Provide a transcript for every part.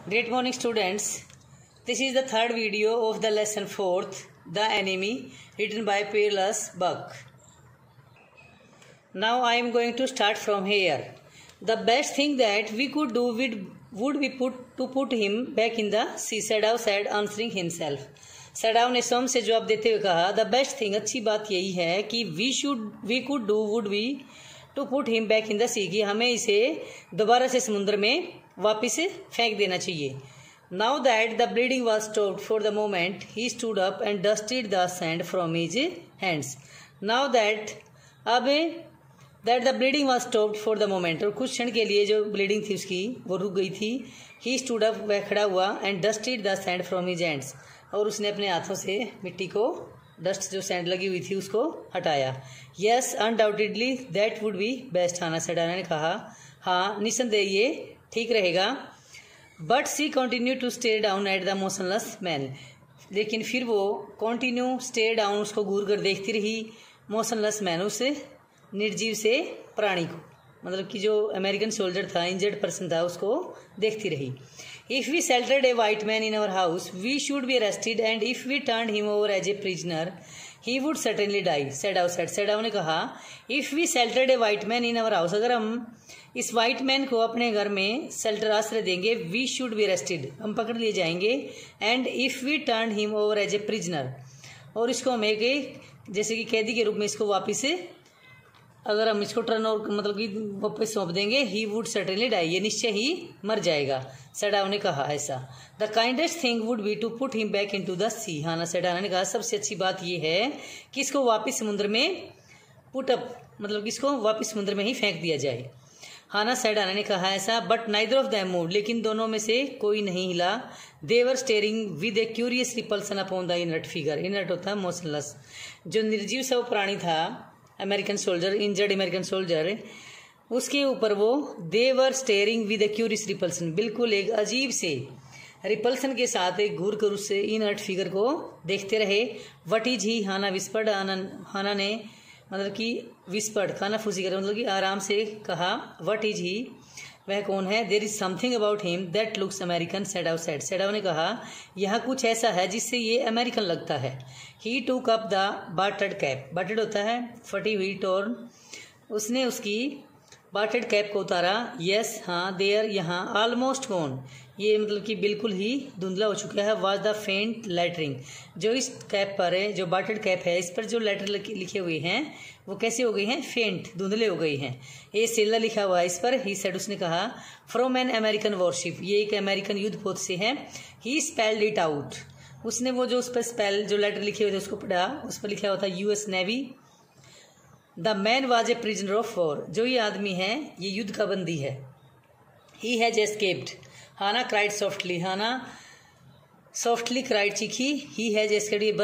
Great morning, students. This is the third video of the lesson 4th, The Enemy, written by Peerless Buck. Now I am going to start from here. The best thing that we could do would be to put him back in the sea, Sadao said, answering himself. सडाव ने स्वयं से जवाब देते हुए कहा, the best thing, अच्छी बात यही है कि we could do would be to put him back in the sea, कि हमें इसे दोबारा से समुद्र में वापस फेंक देना चाहिए. Now that the bleeding was stopped for the moment he stood up and dusted the sand from his hands. Now that अब that the bleeding was stopped for the moment, और कुछ क्षण के लिए जो ब्लीडिंग थी उसकी वो रुक गई थी. ही स्टूड अप, वह खड़ा हुआ, and dusted the sand from his hands, और उसने अपने हाथों से मिट्टी को, डस्ट जो सैंड लगी हुई थी उसको हटाया. Yes undoubtedly that would be best, Hana said, ने कहा हाँ निस्संदेह ये ठीक रहेगा. But she continue to stare down at the motionless man, लेकिन फिर वो कंटिन्यू स्टेयर डाउन, उसको घूर कर देखती रही, मोशनलेस मैन, उस निर्जीव से प्राणी को, मतलब कि जो अमेरिकन सोल्जर था, इंजर्ड पर्सन था, उसको देखती रही. If we sheltered a white man in our house, we should be arrested, and if we turned him over as a prisoner, he would certainly die. Sadao said. Sadao ने कहा, if we sheltered a white man in our house, अगर हम इस white man को अपने घर में shelter आश्रय देंगे, we should be arrested, हम पकड़ लिए जाएंगे, and if we turned him over as a prisoner, और इसको हम एक जैसे कि कैदी के रूप में इसको वापिस अगर हम इसको टर्न और मतलब कि वापस सौंप देंगे, ही वुड सर्टेनली डाई, ये निश्चय ही मर जाएगा. सडाव ने कहा ऐसा. The kindest thing would be to put him back into the sea, Hana सडाना ने कहा सबसे अच्छी बात ये है कि इसको वापस समुद्र में पुट अप, मतलब कि इसको वापस समुद्र में ही फेंक दिया जाए. हाना सडाना ने कहा ऐसा. But neither of them moved, लेकिन दोनों में से कोई नहीं हिला. They were staring with a curious repulsion upon the inert figure. Inert होता है मोशनलेस, जो निर्जीव सा प्राणी था, American soldier, injured American soldier, उसके ऊपर वो they were staring with a curious repulsion, बिल्कुल एक अजीब से रिपल्सन के साथ एक घूर कर उससे इनर्ट फिगर को देखते रहे. What is he, Hana whispered, Hana ने मतलब कि विस्पर्ड, खाना फूसी कर मतलब कि आराम से कहा, वट इज ही, वह कौन है. There is something about him that looks American, Sadao said. Sadao ने कहा यह कुछ ऐसा है जिससे ये अमेरिकन लगता है. He took up the battered cap, battered होता है फटी हुई, टोर्न, उसने उसकी बाटर्ड कैप को उतारा. यस हाँ, देयर यहाँ, ऑलमोस्ट गॉन, ये मतलब कि बिल्कुल ही धुंधला हो चुका है. वाज द फेंट लेटरिंग, जो इस कैप पर है, जो बाटर्ड कैप है, इस पर जो लेटर लिखे हुए हैं वो कैसे हो गई हैं, फेंट, धुंधले हो गई हैं. ये सेलर लिखा हुआ है इस पर. ही सेड, उसने कहा, फ्रॉम एन अमेरिकन वॉरशिप, ये एक अमेरिकन युद्ध पोत से है. ही स्पेल्ड इट आउट, उसने वो जो उस पर स्पेल जो लेटर लिखे हुए थे उसको पढ़ा. उस पर लिखा हुआ था US navy. The man was a prisoner of war, जो ये आदमी है ये युद्ध का बंदी है. He has escaped, Hana cried softly, Hana softly cried, चीखी. ही हैज एस्केप्ड, ये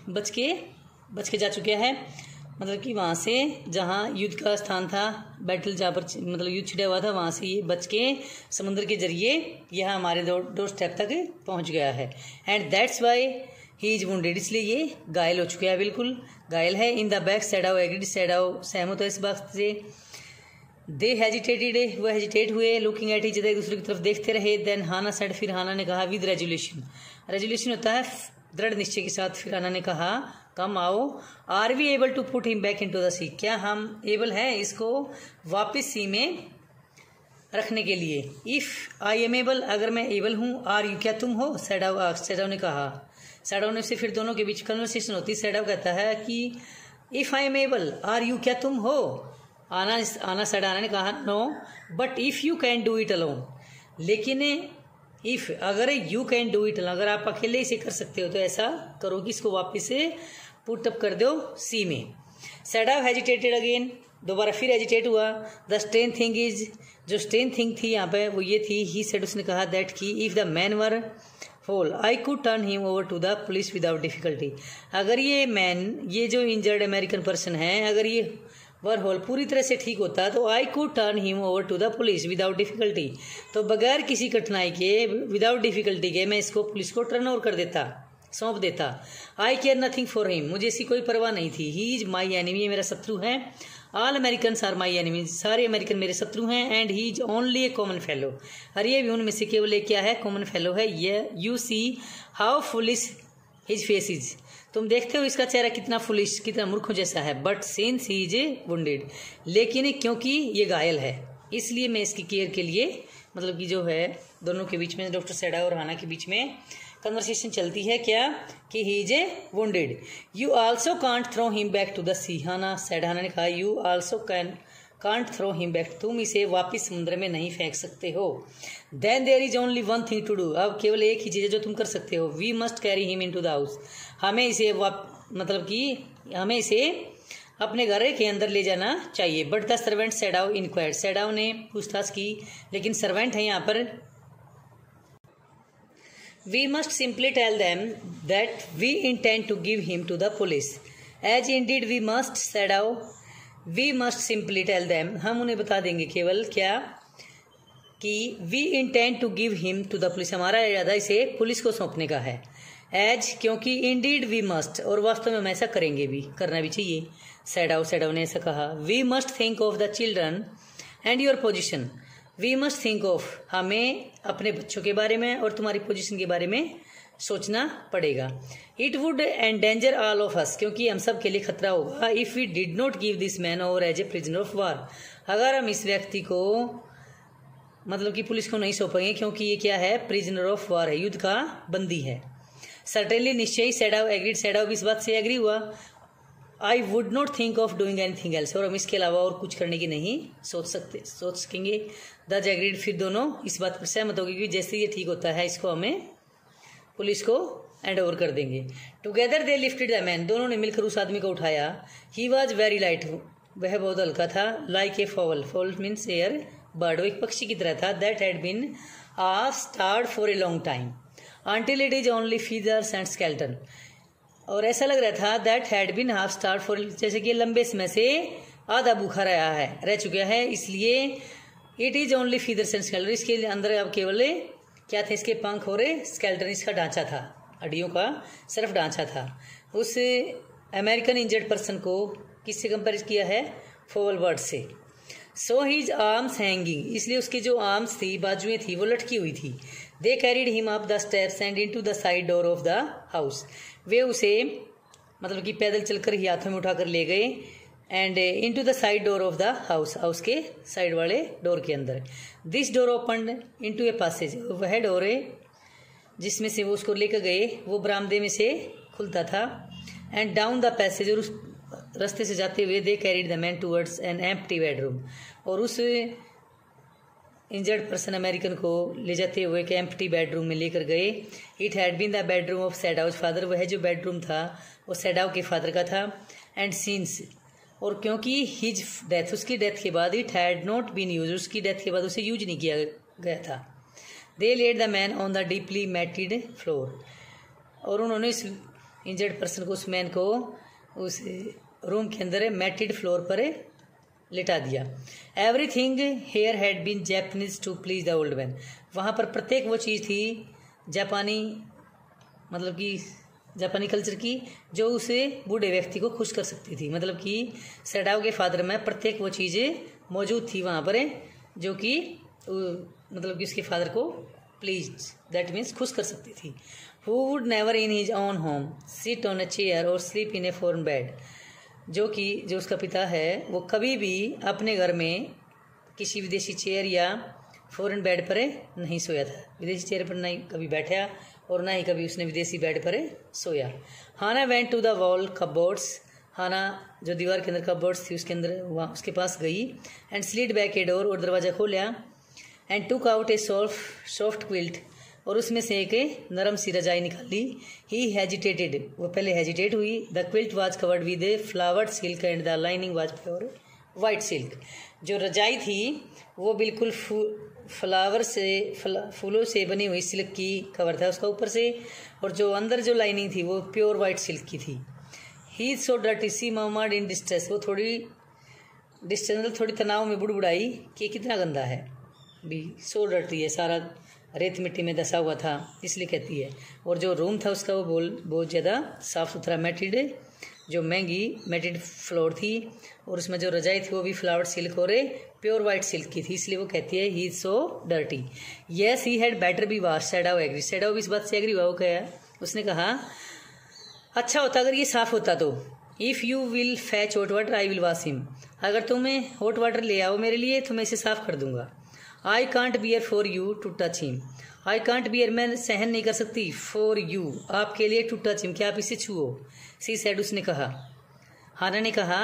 बच के जा चुका है, मतलब कि वहाँ से जहाँ युद्ध का स्थान था, बैटल जहाँ पर मतलब युद्ध छिड़ा हुआ था, वहाँ से ये बच के समुद्र के जरिए यह हमारे डोर स्टेप तक पहुँच गया है. And that's why he is wounded, इसलिए ये घायल हो चुका है, बिल्कुल घायल है. In the back Sadao agreed, Sadao सहमत है इस बात से. दे हेजिटेटेड, वो हेजिटेट हुए. लुकिंग एट ईच अदर, एक दूसरे की तरफ देखते रहे. देन हाना सेड, फिर हाना ने कहा, विद रेजोल्यूशन, रेजोल्यूशन होता है दृढ़ निश्चय के साथ. फिर हाना ने कहा, कम आओ. Are we able to put him back into the sea, क्या हम एबल हैं इसको वापस सी में रखने के लिए. इफ आई एम एबल, अगर मैं एबल हूँ. आर यू, क्या तुम हो. सैडाव ने कहा. सैडाव ने से फिर दोनों के बीच कन्वर्सेशन होती. सैडाव कहता है कि if I am able, are you, क्या तुम हो. आना सैडाना ने कहा, no but if you can do it alone, लेकिन इफ, अगर यू कैन डू इट, अगर आप अकेले इसे कर सकते हो तो ऐसा करो कि इसको वापस से पुट अप कर दो सी में. सैडाव हेजिटेटेड अगेन, दोबारा फिर हेजिटेट हुआ. द स्ट्रेन थिंग इज, जो स्ट्रेन थिंग थी यहाँ पे वो ये थी. ही सेड, उसने कहा, दैट की if the man were whole I could turn him over to the police without difficulty, अगर ये मैन, ये जो इंजर्ड अमेरिकन पर्सन है, अगर ये वर होल पूरी तरह से ठीक होता तो I could turn him over to the police without difficulty, तो बगैर किसी कठिनाई के, विदाउट डिफिकल्टी के, मैं इसको पुलिस को टर्न ओवर कर देता, सौंप देता. I care nothing for him, मुझे इसकी कोई परवाह नहीं थी. ही इज माई एनिमी, मेरा शत्रु है. All American are my enemies, सारे अमेरिकन मेरे शत्रु हैं। And he is only a common fellow, और ये भी उनमें से केवल एक क्या है, कॉमन फेलो है। ये you see how foolish his face is, तुम देखते हो इसका चेहरा कितना फुलिश, कितना मूर्खों जैसा है। But since he is wounded, लेकिन क्योंकि ये घायल है इसलिए मैं इसकी केयर के लिए, मतलब कि जो है दोनों के बीच में, डॉक्टर सैडाव और हाना के बीच में कन्वर्सेशन चलती है क्या, कि he is a wounded. You also can't throw him back to the sea, Hana सैडाना ने कहा you also can't throw him back, तुम इसे वापस समुद्र में नहीं फेंक सकते हो। Then there is only one thing to do, अब केवल एक ही चीज़ है जो तुम कर सकते हो। We must carry him into the house, हमें इसे मतलब कि हमें इसे अपने घर के अंदर ले जाना चाहिए। But the servant Sadao inquired, Sadao ने पूछताछ की, लेकिन सर्वेंट है यहाँ पर। We must simply tell them that we intend to give him to the police. As indeed we must, Sadav, we must simply tell them, हम उन्हें बता देंगे केवल क्या, कि we intend to give him to the police, हमारा इरादा इसे पुलिस को सौंपने का है। As, क्योंकि indeed we must, और वास्तव में हम ऐसा करेंगे भी, करना भी चाहिए। सैडाव ने ऐसा कहा। We must think of the children and your position. We must think of, हमें अपने बच्चों के बारे में और तुम्हारी पोजीशन के बारे में सोचना पड़ेगा। It would endanger all of us, क्योंकि हम सब के लिए खतरा होगा। If we did not give this man over as a prisoner of war, अगर हम इस व्यक्ति को, मतलब कि पुलिस को नहीं सौंपेंगे, क्योंकि ये क्या है, प्रिजनर ऑफ वार है, युद्ध का बंदी है। सर्टेनली, निश्चय ही, सैडाव एग्रीड, सैडाव भी इस बात से एग्री हुआ। I would not think of doing anything else, और हम इसके अलावा और कुछ करने की नहीं सोच सकेंगे। द जज एग्रीड, फिर दोनों इस बात पर सहमत हो गए कि जैसे ये ठीक होता है इसको हमें पुलिस को हैंड ओवर कर देंगे। Together they lifted the man, दोनों ने मिलकर उस आदमी को उठाया। ही वॉज वेरी लाइट, वह बहुत हल्का था। Like a fowl, fowl means air bird, वो एक पक्षी की तरह था। That had been starved for a long time until it is only feathers and skeleton, और ऐसा लग रहा था that had been half starved for, जैसे कि लंबे समय से आधा भूखा रह चुका है, इसलिए it is only feathers and skeleton, इसके अंदर अब केवल क्या थे, इसके पंख और स्केल्टन, इसका ढांचा था, हड्डियों का सिर्फ ढांचा था। उस अमेरिकन इंजर्ड पर्सन को किससे कंपेयर किया है, फॉवल बर्ड से। सो हिज आर्म्स हैंगिंग, इसलिए उसकी जो आर्म्स थी, बाजुएं थी, वो लटकी हुई थी। They carried him up the steps and into the side door of the house, वे उसे मतलब कि पैदल चलकर ही हाथों में उठाकर ले गए। And into the side door of the house, house के साइड वाले डोर के अंदर। This door open into a passage, वह डोर है जिसमें से वो उसको लेकर गए, वो बरामदे में से खुलता था। एंड डाउन द पैसेज, और उस रास्ते से जाते हुए they carried the man towards an empty bedroom, और उस इंजर्ड पर्सन अमेरिकन को ले जाते हुए एक एम्प्टी बेडरूम में लेकर गए। It had been the bedroom of Sadao father, वह जो बेडरूम था वो सैडाव के फादर का था। एंड सीन्स, और क्योंकि हिज डेथ, उसकी डेथ के बाद, it had not been use, उसकी डेथ के बाद उसे यूज नहीं किया गया था। They laid the man on the deeply matted floor, और उन्होंने इस इंजर्ड पर्सन को, उस मैन को उस रूम के अंदर मैटेड फ्लोर पर लिटा दिया। Everything here had been Japanese to please the old man, वहाँ पर प्रत्येक वो चीज़ थी जापानी, मतलब कि जापानी कल्चर की, जो उसे बूढ़े व्यक्ति को खुश कर सकती थी। मतलब कि सैडाव के फादर में प्रत्येक वो चीज़ें मौजूद थी वहाँ पर, जो कि मतलब कि उसके फादर को प्लीज, दैट मीन्स खुश कर सकती थी। Who would never in his own home sit on a chair और sleep in a foreign bed, जो उसका पिता है वो कभी भी अपने घर में किसी विदेशी चेयर या फॉरेन बेड पर नहीं सोया था, विदेशी चेयर पर नहीं कभी बैठा, और ना ही कभी उसने विदेशी बेड पर सोया। Hana went to the wall cupboards, Hana जो दीवार के अंदर कपबोर्ड्स थी उसके अंदर, वहाँ उसके पास गई। And slid back a door, और दरवाज़ा खोला। And took out a soft quilt, और उसमें से एक नरम सी रजाई निकाली। ही हेजिटेटेड, वो पहले हेजिटेट हुई। The quilt was covered with a flowered silk and the lining was pure white silk, जो रजाई थी वो बिल्कुल फूलों से बनी हुई सिल्क की कवर था उसका ऊपर से, और जो अंदर जो लाइनिंग थी वो प्योर वाइट सिल्क की थी। He so dirty she murmured in distress, वो थोड़ी तनाव में बुड़बुड़ाई कि कितना गंदा है, भी सो डर्टी है, सारा रेत मिट्टी में दसा हुआ था इसलिए कहती है। और जो रूम था उसका वो बहुत ज़्यादा साफ़ सुथरा मैटेड जो महंगी मैटेड फ्लोर थी, और उसमें जो रजाई थी वो भी फ्लावर्ड सिल्क और प्योर वाइट सिल्क की थी, इसलिए वो कहती है he is so dirty. Yes he had better be wash, Sadao agree, Sadao भी इस बात से एग्री हुआ। वो कहा, उसने कहा अच्छा होता अगर ये साफ होता तो। If you will fetch hot water I will wash him, अगर तुम्हें हॉट वाटर ले आओ मेरे लिए तो मैं इसे साफ कर दूंगा। I can't bear for you to touch him, I can't bear, मैं सहन नहीं कर सकती, फॉर यू, आपके लिए, टू टच हिम, क्या आप इसे छुओ। सी सैड, उसने कहा, हाना ने कहा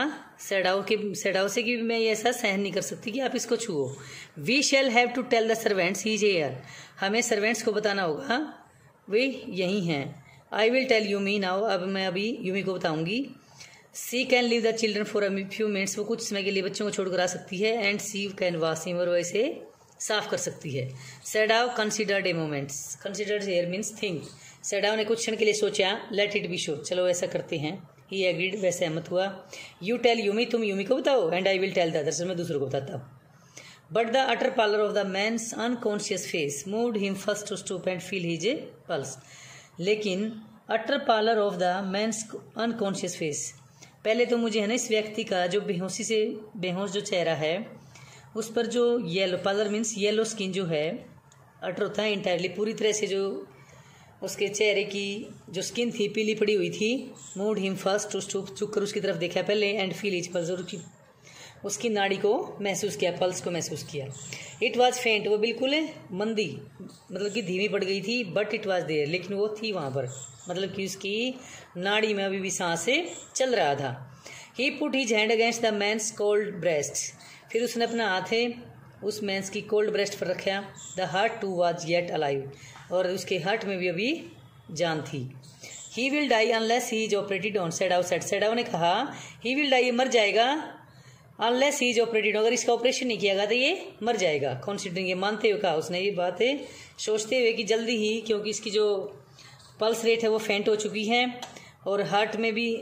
सैडाओ से कि मैं ये ऐसा सहन नहीं कर सकती कि आप इसको छुओ। We shall have to tell the servants he is here, हमें सर्वेंट्स को बताना होगा वे यही हैं। I will tell Yumi now, अब मैं अभी यूमी को बताऊंगी। She can leave the children for a few minutes, वो कुछ समय के लिए बच्चों को छोड़कर आ सकती है। And she can wash him, और वैसे साफ कर सकती है। Sadao considered a moments, considered here means think, Sadao ने कुछ क्षण के लिए सोचा। लेट इट बी शो, चलो ऐसा करते हैं। ही एग्रीड, वह सहमत हुआ। यू टेल यूमी, तुम यूमी को बताओ, and I will tell the others, मैं दूसरों को बताता हूँ। But the utter pallor of the man's unconscious face moved him first to stoop and feel his pulse, लेकिन utter pallor of the man's unconscious face, पहले तो मुझे है ना इस व्यक्ति का जो बेहोशी से बेहोश जो चेहरा है उस पर जो yellow, pallor means yellow skin जो है, अटर होता है इंटायरली, पूरी तरह से जो उसके चेहरे की जो स्किन थी पीली पड़ी हुई थी। Moved him first to stoop, झुक कर उसकी तरफ देखा पहले, एंड फील हिज पल्स, और उसकी नाड़ी को महसूस किया, पल्स को महसूस किया। इट वॉज फेंट, वो बिल्कुल मंदी, मतलब कि धीमी पड़ गई थी। बट इट वॉज देयर, लेकिन वो थी वहाँ पर, मतलब कि उसकी नाड़ी में अभी भी सांसें चल रहा था। He put his hand against the man's cold breast, फिर उसने अपना हाथ उस मैंस की कोल्ड ब्रेस्ट पर रखा। The heart too was yet alive, और उसके हार्ट में भी अभी जान थी। He will die unless he is operated on, Sadao said, Sadao ने कहा ही विल डाई, ये मर जाएगा, अनलेस ही इज ऑपरेटेड, अगर इसका ऑपरेशन नहीं किया गया तो ये मर जाएगा। कॉन्सिडरिंग, ये मानते हुए कहा उसने, ये बात है सोचते हुए कि जल्दी ही, क्योंकि इसकी जो पल्स रेट है वो फेंट हो चुकी है, और हार्ट में भी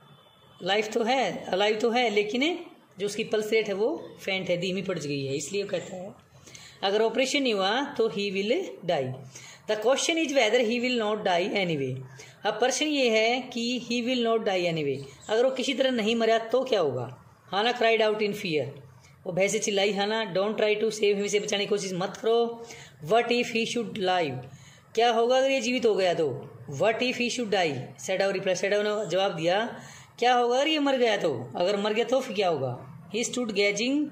लाइफ तो है, अलाइव तो है, लेकिन जो उसकी पल्स रेट है वो फेंट है, धीमी पड़ गई है, इसलिए कहता है अगर ऑपरेशन नहीं हुआ तो he will die. The question is whether he will not die anyway, अब प्रश्न ये है कि he will not die anyway, अगर वो किसी तरह नहीं मरा तो क्या होगा। Hana cried out in fear, वो भय से चिल्लाई। Hana, don't try to save him, इसे बचाने की कोशिश मत करो। What if he should live, क्या होगा अगर ये जीवित हो गया तो। What if he should die, Sadao reply, Sadao ने जवाब दिया क्या होगा अगर ये मर गया तो, अगर मर गया तो फिर क्या होगा। He stood gazing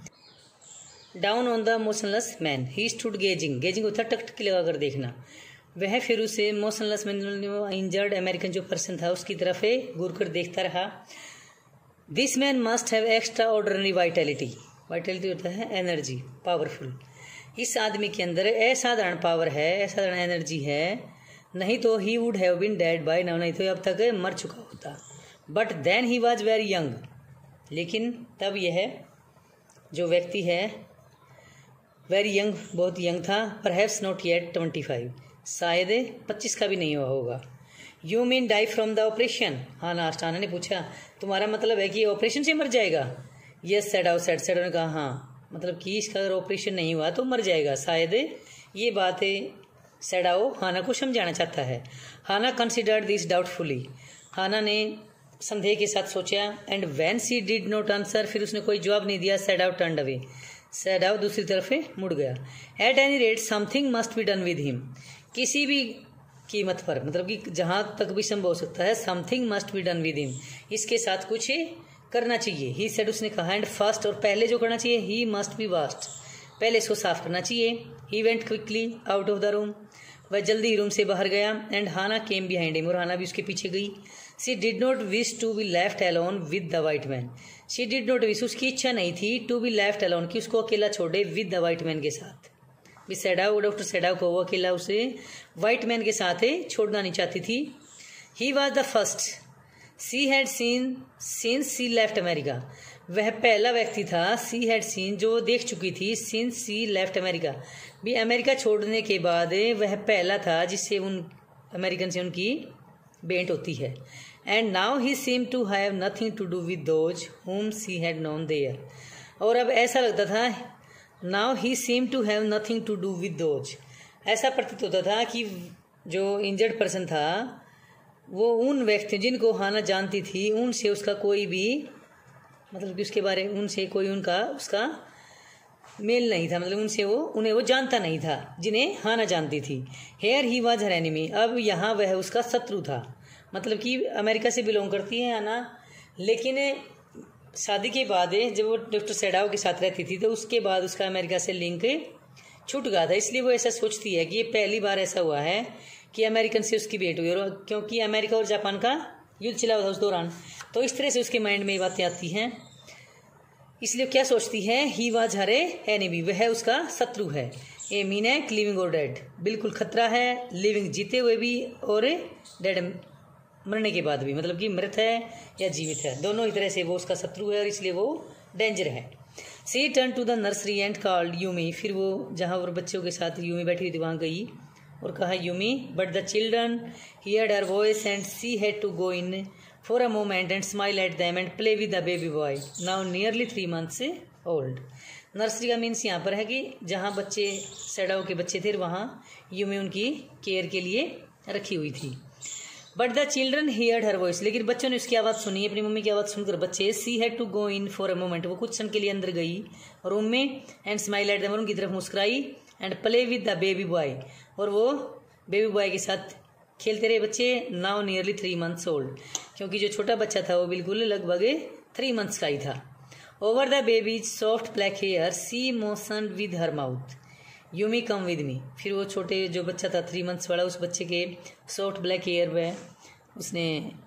down on the motionless man, he stood gazing, gazing होता है टकटकी लगा कर देखना। वह फिर उसे मोशनलेस मैन, इंजर्ड अमेरिकन जो पर्सन था उसकी तरफ घूर कर देखता रहा। This man must have extraordinary vitality, vitality होता है एनर्जी, पावरफुल, इस आदमी के अंदर असाधारण पावर है, असाधारण एनर्जी है, नहीं तो he would have been dead by now, नहीं तो अब तक मर चुका होता। But then he was very young, लेकिन तब यह जो व्यक्ति है वेरी यंग, बहुत यंग था। परहैप्स नॉट येट 25, शायद 25 का भी नहीं हुआ होगा। You mean die from the operation, हाँ लास्ट आना ने पूछा तुम्हारा मतलब है कि ऑपरेशन से मर जाएगा। यस सैडाओ सेड, सैडाओ ने कहा हाँ, मतलब कि इसका अगर ऑपरेशन नहीं हुआ तो मर जाएगा, शायद ये बात सैडाओ हाना को समझाना चाहता है। Hana considered this doubtfully, Hana ने संदेह के साथ सोचा। And when she did not answer, फिर उसने कोई जवाब नहीं दिया। सैडाओ टर्न्ड अवे, सैडाओ दूसरी तरफ मुड़ गया। At any rate something must be done with him, किसी भी कीमत पर, मतलब कि जहाँ तक भी संभव हो सकता है, something must be done with him, इसके साथ कुछ करना चाहिए। ही सेड, उसने कहा। एंड फर्स्ट, और पहले जो करना चाहिए, ही मस्ट बी वाश्ड, पहले इसको साफ करना चाहिए। He went quickly out of the room, वह जल्दी ही रूम से बाहर गया। And Hana came behind him, और हाना भी उसके पीछे गई। She did not wish to be left alone with the white man, she did not wish, उसकी इच्छा नहीं थी टू बी लेफ्ट अलोन, कि उसको अकेला छोड़े विद द वाइट मैन के साथ। सैडाओ, डॉक्टर सैडाओ को वो अकेला उसे वाइट मैन के साथ छोड़ना नहीं चाहती थी। He was the first she had seen since she left America, वह पहला व्यक्ति था, सी हैड सीन जो देख चुकी थी, सिंस सी लेफ्ट अमेरिका, भी अमेरिका छोड़ने के बाद वह पहला था जिससे उन अमेरिकन से उनकी भेंट होती है। And now he seem to have nothing to do with those whom she had known there, और अब ऐसा लगता था, now he seem to have nothing to do with those, ऐसा प्रतीत होता था कि जो इंजर्ड पर्सन था वो उन व्यक्ति जिनको हाना जानती थी उनसे उसका कोई भी मतलब कि उसके बारे उनसे कोई उसका मेल नहीं था, मतलब उन्हें वो जानता नहीं था जिन्हें हाना जानती थी। Here he was her enemy, अब यहाँ वह उसका शत्रु था। मतलब कि अमेरिका से बिलोंग करती है हाना, लेकिन शादी के बाद जब वो डॉक्टर सैडाओ के साथ रहती थी तो उसके बाद उसका अमेरिका से लिंक छूट गया था। इसलिए वो ऐसा सोचती है कि ये पहली बार ऐसा हुआ है कि अमेरिकन से उसकी भेंट हुई, और क्योंकि अमेरिका और जापान का युद्ध चला हुआ था उस दौरान, तो इस तरह से उसके माइंड में ये बातें आती हैं। इसलिए क्या सोचती है, ही वाज हर एनिमी, वह उसका शत्रु है। ए मीन है लिविंग और डेड, बिल्कुल खतरा है, लिविंग जीते हुए भी और डेड मरने के बाद भी, मतलब कि मृत है या जीवित है, दोनों ही तरह से वो उसका शत्रु है और इसलिए वो डेंजर है। She turn to the nursery and called Yumi, फिर वो जहाँ और बच्चों के साथ यूमी बैठी हुई थी वहाँ गई और कहा Yumi, but the children heard her voice and she had to go in for a moment and smile at them and play with the baby boy now nearly 3 months old। Nursery का means यहाँ पर है कि जहाँ बच्चे सैडाओ के बच्चे थे वहाँ यूमी उनकी केयर के लिए रखी हुई थी। But the children heard her voice, लेकिन बच्चों ने उसकी आवाज़ सुनी, अपनी मम्मी की आवाज़ सुनकर बच्चे she had to go in for a moment, वो कुछ क्षण के लिए अंदर गई रूम में एंड स्माइल एट देम, उनकी तरफ मुस्कुराई and play with the baby boy, और वो बेबी बॉय के साथ खेलते रहे बच्चे। नाउ नियरली 3 months ओल्ड, क्योंकि जो छोटा बच्चा था वो बिल्कुल लगभग 3 months का ही था। Over the baby's soft black hair she motion with her mouth Yumi come with me, फिर वो छोटे जो बच्चा था 3 months वाला, उस बच्चे के सॉफ्ट ब्लैक हेयर में उसने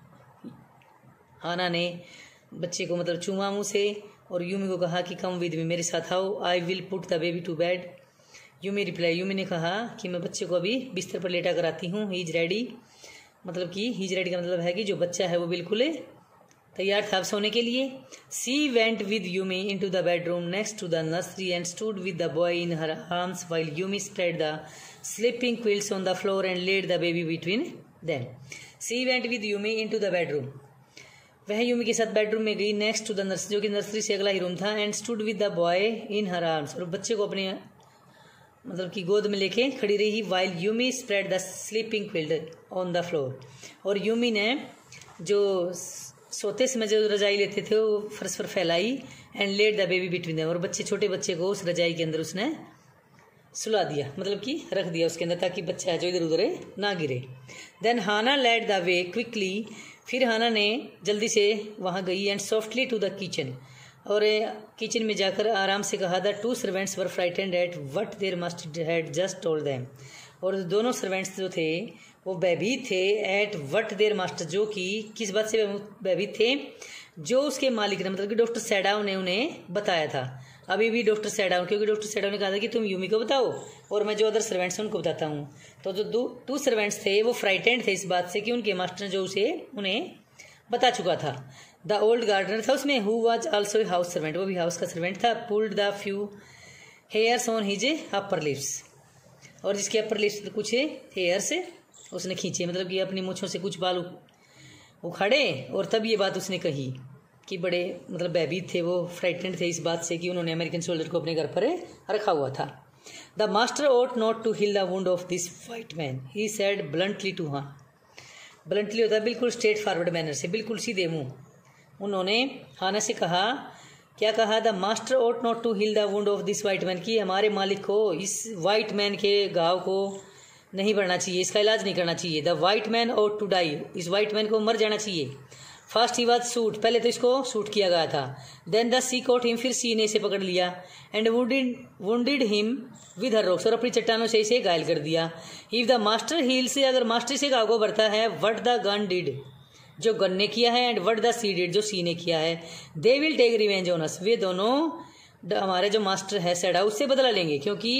हाना ने बच्चे को मतलब चूमा मुँह से और यूमी को कहा कि कम विद मी, मेरे साथ आओ, I will put the baby to bed. Yumi reply, Yumi ने कहा कि मैं बच्चे को अभी बिस्तर पर लेटा कर आती हूँ। ही इज रेडी, मतलब कि ही इज रेडी का मतलब है कि जो बच्चा है वो बिल्कुल तैयार था सोने के लिए। She went with Yumi into the bedroom next to the nursery and stood with the boy in her arms while Yumi spread the sleeping quilts on the floor and laid the baby between them. She went with Yumi into the bedroom, वह Yumi के साथ bedroom में गई next to the nursery, जो कि nursery से अगला ही रूम था, and stood with the boy in her arms, और बच्चे को अपने मतलब कि गोद में लेके खड़ी रही। While Yumi spread the sleeping quilt on the floor, और यूमी ने जो सोते समय जो रजाई लेते थे वो फर्श पर फैलाई and laid the baby between them, और छोटे बच्चे को उस रजाई के अंदर उसने सुला दिया, मतलब कि रख दिया उसके अंदर ताकि बच्चा है जो इधर उधर ना गिरे। Then Hana led the way quickly, फिर हाना ने जल्दी से वहाँ गई and softly to the kitchen, और किचन में जाकर आराम से कहा the 2 servants were frightened at what their master had just told them, और दोनों सर्वेंट्स जो थे वो भयभीत थे एट व्हाट देयर मास्टर, जो कि किस बात से भयभीत थे, जो उसके मालिक ने मतलब कि डॉक्टर सैडाओ ने उन्हें बताया था। अभी भी डॉक्टर सैडाओ, क्योंकि डॉक्टर सैडाओ ने कहा था कि तुम यूमी को बताओ और मैं जो अदर सर्वेंट्स हैं उनको बताता हूँ। तो जो 2 सर्वेंट्स थे वो फ्राइटेंड थे इस बात से कि उनके मास्टर ने जो उन्हें बता चुका था। द ओल्ड गार्डनर था उसमें, who was also house servant, वो भी हाउस का सर्वेंट था। Pulled the few hairs on his upper lips, और जिसके अपर लिप्स पर कुछ हेयर्स उसने खींचे, मतलब कि अपनी मूँछों से कुछ बाल उखाड़े, और तब ये बात उसने कही कि बड़े मतलब भयभीत थे वो, फ्राइटेंड थे इस बात से कि उन्होंने अमेरिकन सोल्जर को अपने घर पर रखा हुआ था। The master ought not to heal the wound of this white man, he said bluntly to her। Bluntly होता है बिल्कुल स्ट्रेट फॉरवर्ड मैनर से, बिल्कुल सीधे मुंह। उन्होंने हाना से कहा, क्या कहा, the master ought not to heal the wound of this white man, कि हमारे मालिक को इस वाइट मैन के घाव को नहीं बढ़ना चाहिए, इसका इलाज नहीं करना चाहिए। The white man ought to die, इस वाइट मैन को मर जाना चाहिए। फर्स्ट ही वाज शूट, पहले तो इसको शूट किया गया था। Then the sea caught him, फिर सी ने इसे पकड़ लिया and wounded him with her rocks, और अपनी चट्टानों से इसे घायल कर दिया। इफ द मास्टर हील से, अगर मास्टर से घाव को भरता है, व्हाट द गन डिड, जो गन ने किया है, and what the sea did, जो सी ने किया है, they will take revenge on us, वे दोनों हमारे जो मास्टर है सैडाओ उससे बदला लेंगे, क्योंकि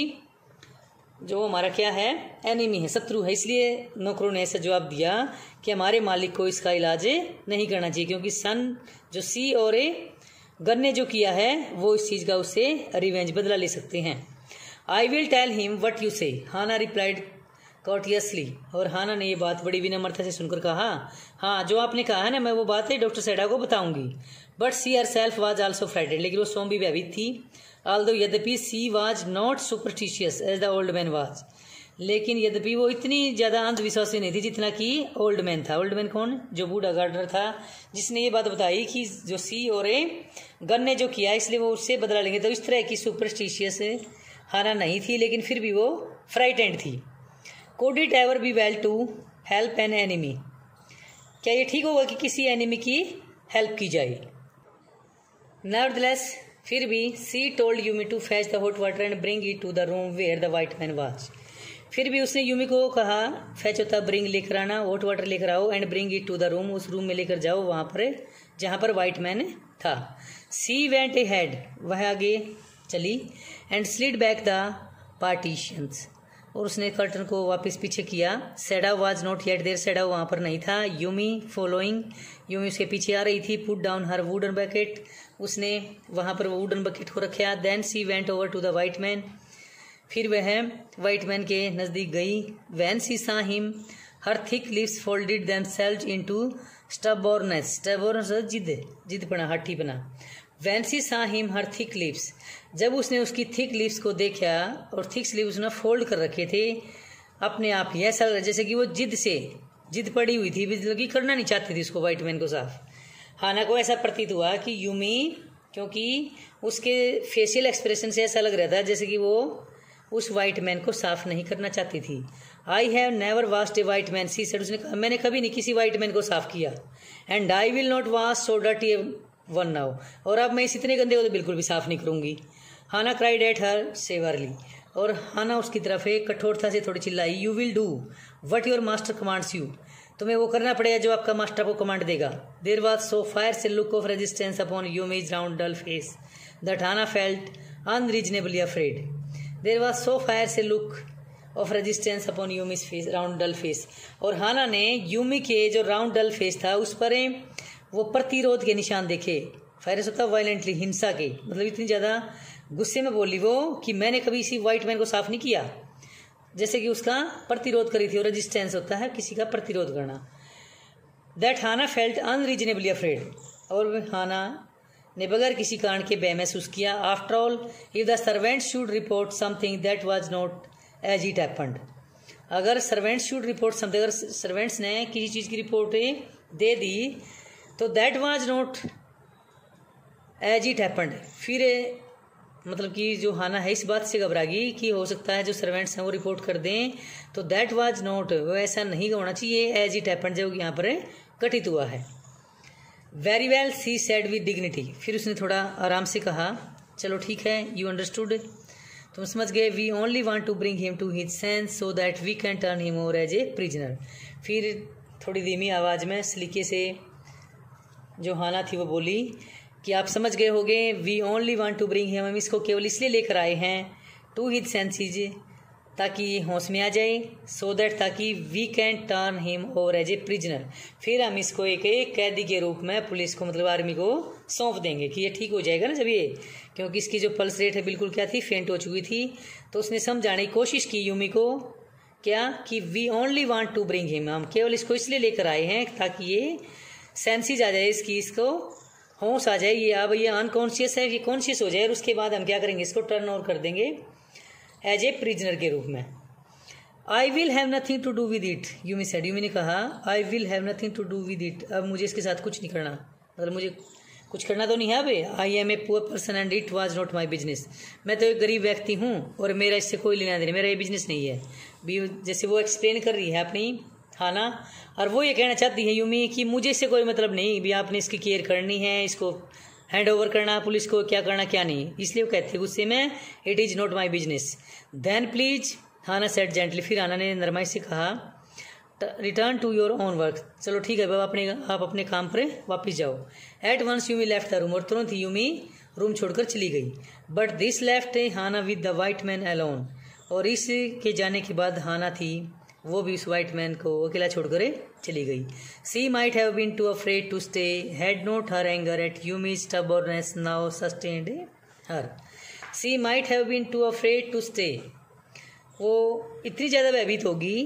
जो हमारा क्या है, एनिमी है, शत्रु है। इसलिए नौकरों ने ऐसा जवाब दिया कि हमारे मालिक को इसका इलाज नहीं करना चाहिए, क्योंकि सन जो सी और गन ने जो किया है वो इस चीज़ का उससे रिवेंज बदला ले सकते हैं। I will tell him what you say, Hana replied कॉर्टियसली, और हाना ने ये बात बड़ी विनम्रता से सुनकर कहा, हाँ जो आपने कहा है ना, मैं वो बात डॉक्टर सैडाओ को बताऊंगी। But she herself was also frightened, लेकिन वो स्वयं भी भयभीत थी। Although यद्यपि she was not superstitious as the old man was, लेकिन यद्यपि वो इतनी ज़्यादा अंधविश्वासी नहीं थी जितना कि ओल्ड मैन था। ओल्ड मैन कौन? जो बूढ़ा गार्डनर था, जिसने ये बात बताई कि जो सी और ए गन ने जो किया इसलिए वो उससे बदला लेंगे। तो इस तरह की सुपरस्टिशियस हाना नहीं थी, लेकिन फिर भी वो फ्राइटेंड थी। Could it ever be well to help an enemy? क्या ये ठीक होगा कि किसी एनिमी की हेल्प की जाए? नेवरदलेस, फिर भी she told Yumi to fetch the hot water and bring it to the room where the white man was. फिर भी उसने यूमी को कहा, फैच होता ब्रिंग, लेकर आना, हॉट वाटर लेकर आओ, and bring it to the room, उस रूम में लेकर जाओ वहाँ पर जहाँ पर वाइट मैन था। सी वेंट ए हेड, वह आगे चली, and slid back the partitions, और उसने कर्टन को वापस पीछे किया। Sadao was not yet there, Sadao वहाँ पर नहीं था। यूमी फॉलोइंग, यूमी उसके पीछे आ रही थी। Put down her wooden bucket, उसने वहाँ पर वुडन बकेट को रखा। Then she went over to the white man, फिर वह वाइट मैन के नज़दीक गई। When she saw him, her thick lips folded themselves into stubbornness, stubbornness जिद्दपना, हट्टीपना। When she saw him her thick lips, जब उसने उसकी थिक लिप्स को देखा, और थिक लिप्स उसने फोल्ड कर रखे थे अपने आप ही, ऐसा जैसे कि वो जिद पड़ी हुई थी, मतलब कि करना नहीं चाहती थी उसको, वाइट मैन को साफ। हाना को ऐसा प्रतीत हुआ कि यूमी, क्योंकि उसके फेशियल एक्सप्रेशन से ऐसा लग रहा था जैसे कि वो उस वाइट मैन को साफ नहीं करना चाहती थी। I have never washed a white man, she said, उसने कहा मैंने कभी नहीं किसी वाइट मैन को साफ किया। And I will not wash so dirty one now, और अब मैं इस इतने गंदे को तो बिल्कुल भी साफ नहीं करूंगी। Hana cried at her severely, और हाना उसकी तरफ एक कठोरता से थोड़ी चिल्लाई। You will do what your master commands you, तुम्हें वो करना पड़ेगा जो आपका मास्टर को कमांड देगा। There was so fierce a look of resistance upon Yumi's round dull face that Hana felt unreasonably afraid. There was so fierce a look of resistance upon Yumi's face round dull face, और Hana ने Yumi के जो round dull face था उस पर वो प्रतिरोध के निशान देखे। फायरस होता वायलेंटली, हिंसा के, मतलब इतनी ज़्यादा गुस्से में बोली वो कि मैंने कभी इसी वाइट मैन को साफ नहीं किया, जैसे कि उसका प्रतिरोध करी थी। और रेजिस्टेंस होता है किसी का प्रतिरोध करना। That Hana felt unreasonably afraid, और हाना ने बगैर किसी कारण के भय महसूस किया। After all if the servant should report something that was not as it happened, अगर सर्वेंट्स शुड रिपोर्ट समथिंग, अगर सर्वेंट्स ने किसी चीज़ की रिपोर्ट दे दी तो that was not as it happened, फिर मतलब कि जो हाना है इस बात से घबरा गई कि हो सकता है जो सर्वेंट्स हैं वो रिपोर्ट कर दें, तो दैट वाज नॉट, वो ऐसा नहीं होना चाहिए, एज इट हैपेंड, जो यहाँ पर घटित हुआ है। Very well, she said with dignity, फिर उसने थोड़ा आराम से कहा, चलो ठीक है, यू अंडरस्टूड, तुम समझ गए। We only want to bring him to his sense so that we can turn him over as a prisoner. फिर थोड़ी धीमी आवाज़ में सलीके से जो हाना थी वो बोली कि आप समझ गए होंगे, we only want to bring him, हम इसको केवल इसलिए लेकर आए हैं, टू हिज सेंसेज, ताकि ये होश में आ जाए, सो दैट, ताकि we can turn him over as a prisoner, फिर हम इसको एक कैदी के रूप में पुलिस को, मतलब आर्मी को सौंप देंगे कि ये ठीक हो जाएगा ना जब ये, क्योंकि इसकी जो पल्स रेट है बिल्कुल क्या थी, फेंट हो चुकी थी। तो उसने समझाने की कोशिश की यूमी को, क्या कि we only want to bring him, हम केवल इसको इसलिए लेकर आए हैं ताकि ये सेंसेज आ जाए इसकी, इसको होश आ जाए, ये अब ये अनकॉन्शियस है, ये कॉन्शियस हो जाए, और उसके बाद हम क्या करेंगे, इसको टर्न ओवर कर देंगे एज ए प्रिजनर के रूप में। I will have nothing to do with it, Yumi said, Yumi ने कहा I will have nothing to do with it, अब मुझे इसके साथ कुछ नहीं करना, मतलब मुझे कुछ करना तो नहीं है अब। I am a poor person and it was not my business, मैं तो एक गरीब व्यक्ति हूँ और मेरा इससे कोई लेना देना, मेरा ये बिजनेस नहीं है। जैसे वो एक्सप्लेन कर रही है अपनी हाना, और वो ये कहना चाहती है यूमी कि मुझे इससे कोई मतलब नहीं, भी आपने इसकी केयर करनी है, इसको हैंड ओवर करना पुलिस को, क्या करना क्या नहीं, इसलिए वो कहते हैं गुस्से में, it is not my business. Then please, Hana said gently, फिर हाना ने नरमाई से कहा, return to your own work, चलो ठीक है बाबा, आप अपने काम पर वापस जाओ। At once Yumi left the room, और तुरंत ही यूमी रूम छोड़कर चली गई। But this left Hana with the white man alone, और इसके जाने के बाद हाना थी वो भी उस वाइट मैन को अकेला छोड़कर चली गई। She might have been too afraid to stay, had not her anger at Yumi's stubbornness now sustained her. She might have been too afraid to stay, वो इतनी ज़्यादा भयभीत होगी,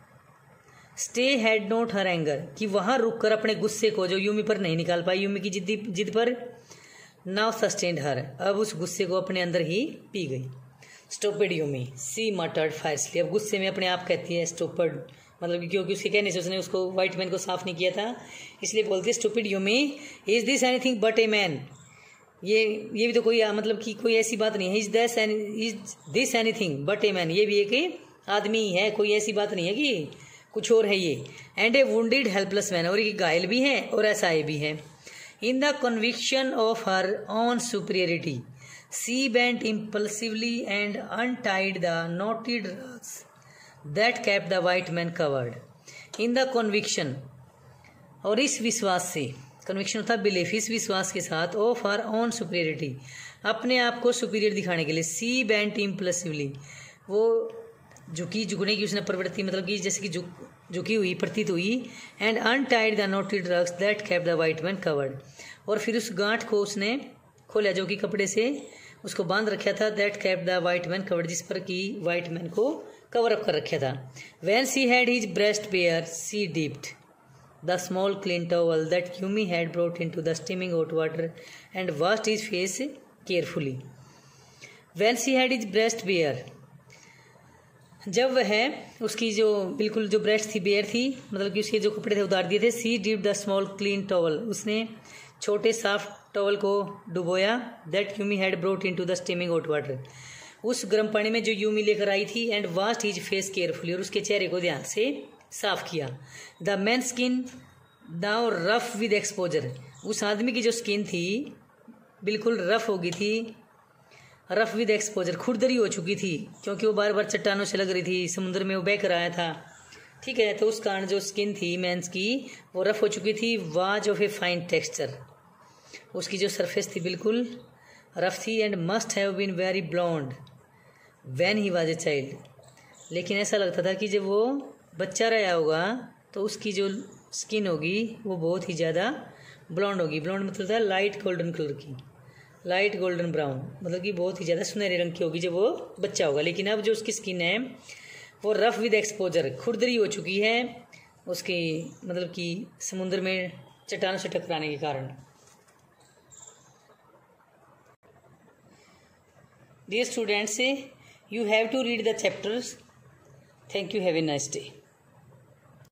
stay had not her anger, कि वहाँ रुक कर अपने गुस्से को जो यूमी पर नहीं निकाल पाई, यूमी की जिद पर, नाउ सस्टेन्ड हर, अब उस गुस्से को अपने अंदर ही पी गई। Stupid Yumi, she muttered fiercely. अब गुस्से में अपने आप कहती है स्टूपिड, मतलब कि क्योंकि उसके कहने से उसने उसको वाइट मैन को साफ नहीं किया था, इसलिए बोलती है stupid Yumi, is this anything but a man. ये भी तो कोई मतलब कि कोई ऐसी बात नहीं है। Is this anything but a man, ये भी एक आदमी ही है, कोई ऐसी बात नहीं है कि कुछ और है ये। And a wounded helpless man, और ये घायल भी है और असहाय भी है। In the conviction of her own superiority she bent impulsively and untied the knotted rugs that kept the white man covered. In the conviction, और इस विश्वास से, कन्विक्शन होता है बिलीफ, इस विश्वास के साथ, ऑफ हर ऑन सुपीरियरिटी, अपने आप को सुपीरियर दिखाने के लिए, सी बेंट इम्पल्सिवली, वो झुकने की उसने प्रवृत्ति, मतलब कि जैसे कि झुकी हुई प्रतीत हुई। And untied the knotted rugs that kept the white man covered, और फिर उस गांठ को उसने खोला जो कि कपड़े से उसको बांध रखा था। That kept the white man covered, जिस पर कि वाइट मैन को कवर अप कर रखा था। When she had his breast bare she dipped the small clean towel that Yumi had brought into the steaming hot water and washed his face carefully. When she had his breast bare, जब वह उसकी जो बिल्कुल जो breast थी, bear थी, मतलब कि उसके जो कपड़े थे उतार दिए थे। She dip the small clean towel, उसने छोटे साफ टॉवल को डुबोया। That Yumi had brought into the steaming hot water, उस गर्म पानी में जो यूमी लेकर आई थी। And washed his face carefully, और उसके चेहरे को ध्यान से साफ किया। The man skin now rough with exposure, उस आदमी की जो स्किन थी बिल्कुल रफ हो गई थी, रफ विद एक्सपोजर, खुरदरी हो चुकी थी, क्योंकि वो बार बार चट्टानों से लग रही थी, समुद्र में वो बह कर आया था। ठीक है, तो उस कारण जो स्किन थी मैंस की वो रफ हो चुकी थी। Was of a fine texture, उसकी जो सरफेस थी बिल्कुल रफ थी। And must have been very blond when he was a child, लेकिन ऐसा लगता था कि जब वो बच्चा रहा होगा तो उसकी जो स्किन होगी वो बहुत ही ज़्यादा ब्लॉन्ड होगी। ब्लॉन्ड मतलब था लाइट गोल्डन कलर की, लाइट गोल्डन ब्राउन, मतलब कि बहुत ही ज़्यादा सुनहरे रंग की होगी जब वो बच्चा होगा। लेकिन अब जो उसकी स्किन है वो रफ विद एक्सपोजर, खुरदरी हो चुकी है उसकी, मतलब कि समुद्र में चट्टानों से टकराने के कारण। Dear students, you have to read the chapters. Thank you, have a nice day.